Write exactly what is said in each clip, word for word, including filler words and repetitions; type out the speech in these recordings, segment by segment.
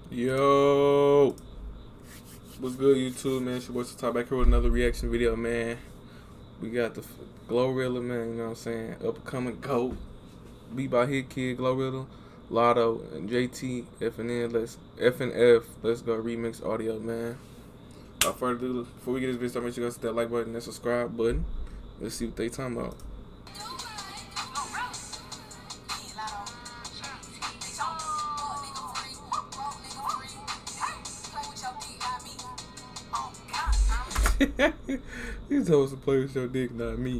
Yo, what's good, YouTube, man? It's your boy Top back here with another reaction video, man. We got the Glorilla, man. You know what I'm saying? Up and coming GOAT, beat by Hit Kid, Glorilla, Lotto, and J T, F N N. Let's F N F. Let's go remix audio, man. Without further ado, before we get this video started, make sure you guys hit that like button and subscribe button. Let's see what they talking about. You're supposed to play with your dick, not me.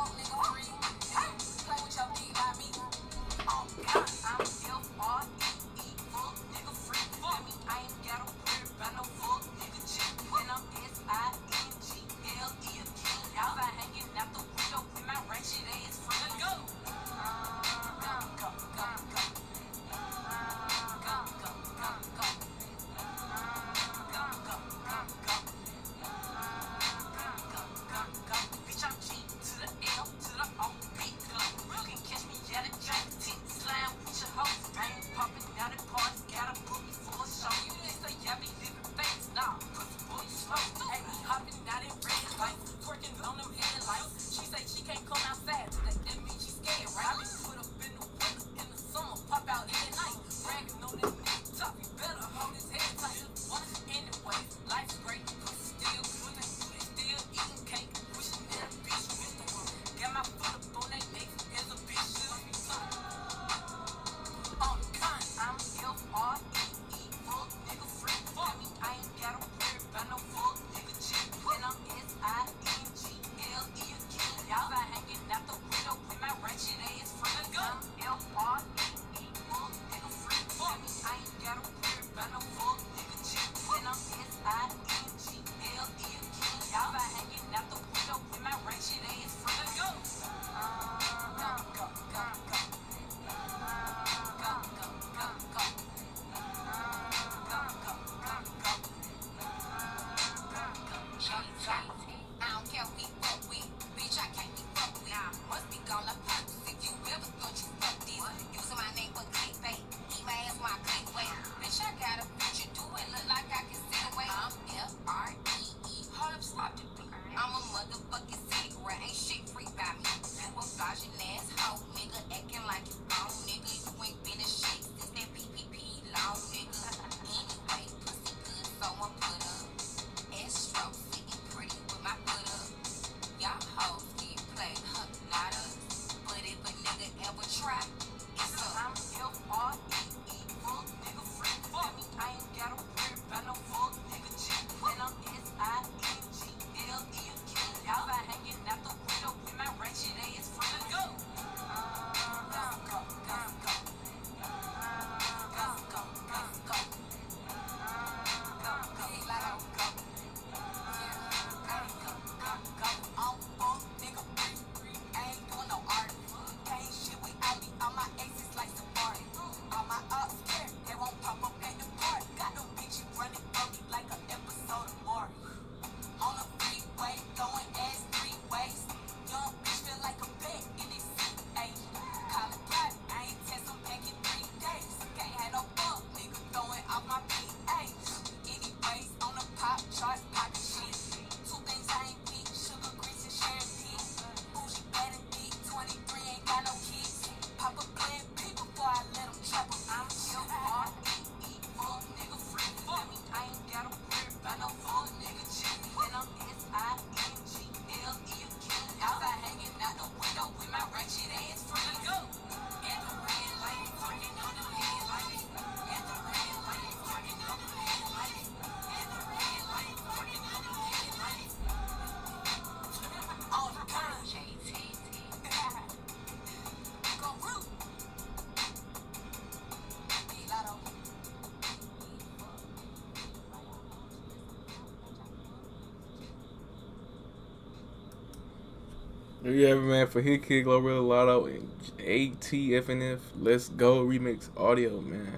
There you have it, man, for Hit Kid, Glorilla, Lotto, and A T F N F. Let's go remix audio, man.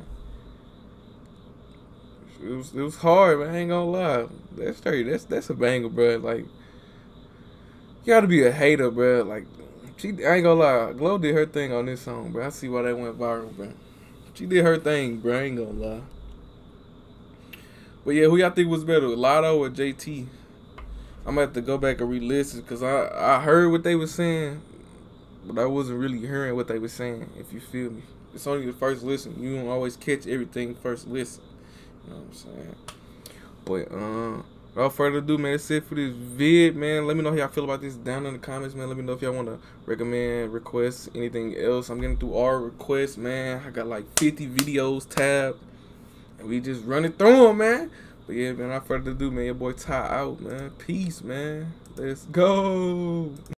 It was it was hard, man. I ain't gonna lie. That's straight. That's that's a banger, bro. Like, you gotta be a hater, bro. Like, she, I ain't gonna lie. Glow did her thing on this song, bro. I see why that went viral, bro. She did her thing, bro. I ain't gonna lie. But yeah, who y'all think was better, Latto or J T? I'm gonna have to go back and re-listen because I I heard what they were saying, but I wasn't really hearing what they were saying. If you feel me, it's only the first listen. You don't always catch everything first listen. You know what I'm saying? But um, without further ado, man, that's it for this vid, man. Let me know how y'all feel about this down in the comments, man. Let me know if y'all want to recommend, request anything else. I'm getting through all requests, man. I got like fifty videos tabbed, and we just running through them, man. But yeah, man, without further ado, man, your boy Ty out, man. Peace, man. Let's go.